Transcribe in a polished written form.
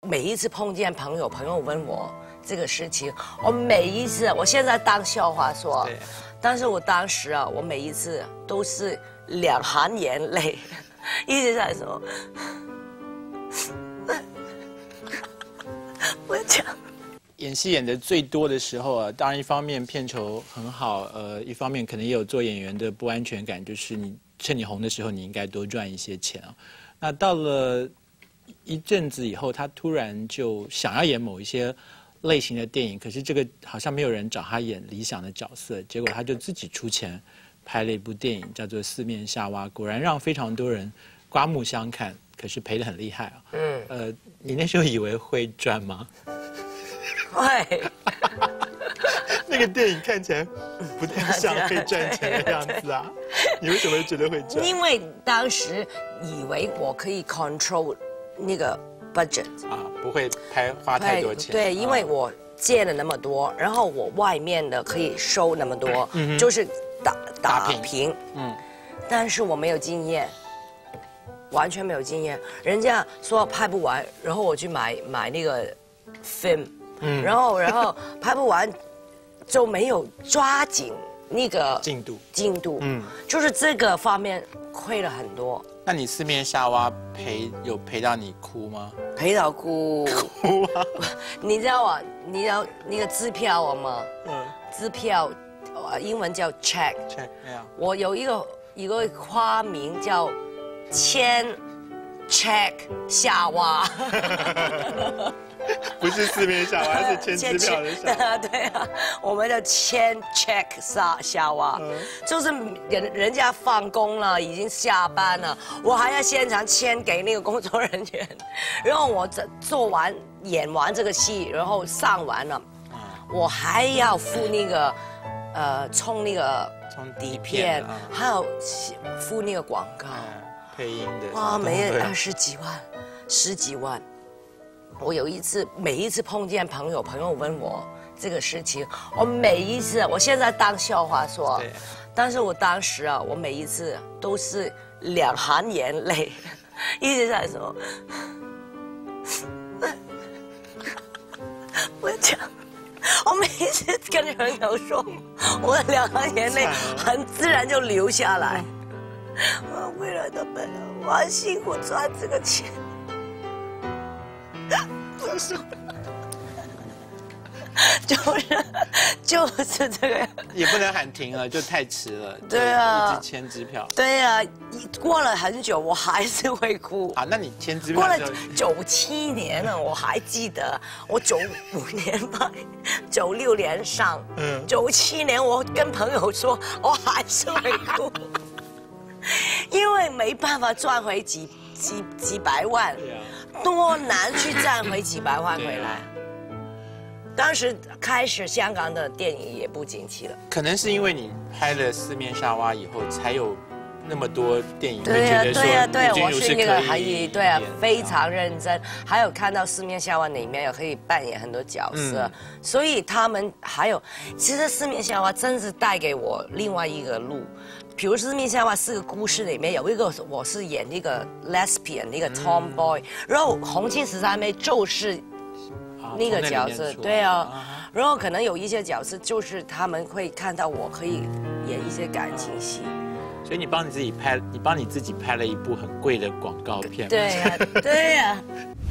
每一次碰见朋友，朋友问我这个事情，我每一次，我现在当笑话说，但是我当时啊，我每一次都是2行眼泪，一直在说，我讲。 演戏演的最多的时候啊，当然一方面片酬很好，一方面可能也有做演员的不安全感，就是你趁你红的时候，你应该多赚一些钱啊。那到了一阵子以后，他突然就想要演某一些类型的电影，可是这个好像没有人找他演理想的角色，结果他就自己出钱拍了一部电影，叫做《四面夏娃》，果然让非常多人刮目相看，可是赔得很厉害啊。你那时候以为会赚吗？ 会。 那个电影看起来不太像会赚钱的样子啊！你为什么会觉得会赚？ 因为当时以为我可以 control 那个 budget 啊，不会花太多钱。 对，因为我借了那么多，然后我外面的可以收那么多，就是打平。但是我没有经验，完全没有经验。人家说拍不完，然后我去买那个 film。然后拍不完，就没有抓紧那个进度，就是这个方面亏了很多。 那你四面夏娃有赔到你哭吗？ 赔到哭啊！ 你知道啊？你知道那个支票吗？支票，英文叫 check。我有一个花名叫签 check 夏娃。 不是四面夏娃，是签支票的夏娃。 对啊，我们叫签 check 夏娃，就是人家放工了，已经下班了，我还要现场签给那个工作人员，然后我演完这个戏，然后上完了，我还要付那个充那个底片，还有付那个广告， 配音的。 哇，每月20几万，10几万。我有一次，每一次碰见朋友，朋友问我这个事情，我每一次，我现在当笑话说，但是我当时啊，我每一次都是2行眼泪，一直在说，我讲，我每一次跟朋友说，我的2行眼泪很自然就流下来。我为了他们，我很辛苦赚这个钱。就是这个， 也不能喊停了，就太迟了。 对啊， 一直签支票。 对啊，过了很久，我还是会哭。 啊，那你签支票过了97年了，我还记得，我95年拍，96年上，97年我跟朋友说，我还是会哭，因为没办法赚回几百万。多难去赚回几百万回来。当时开始香港的电影也不景气了， 可能是因为你拍了《四面夏娃》以后，才有那么多电影会对呀觉得说对呀，我是那个可以对啊，非常认真，还有看到《四面夏娃》里面也可以扮演很多角色，所以他们还有，其实《四面夏娃》真是带给我另外一个路。比如《四面夏娃》是个故事里面有一个我是演那个 lesbian 那个 tomboy，然后红青13妹就是那个角色，对啊，然后可能有一些角色就是他们会看到我可以演一些感情戏。 所以你帮你自己拍了一部很贵的广告片。 对呀，对呀。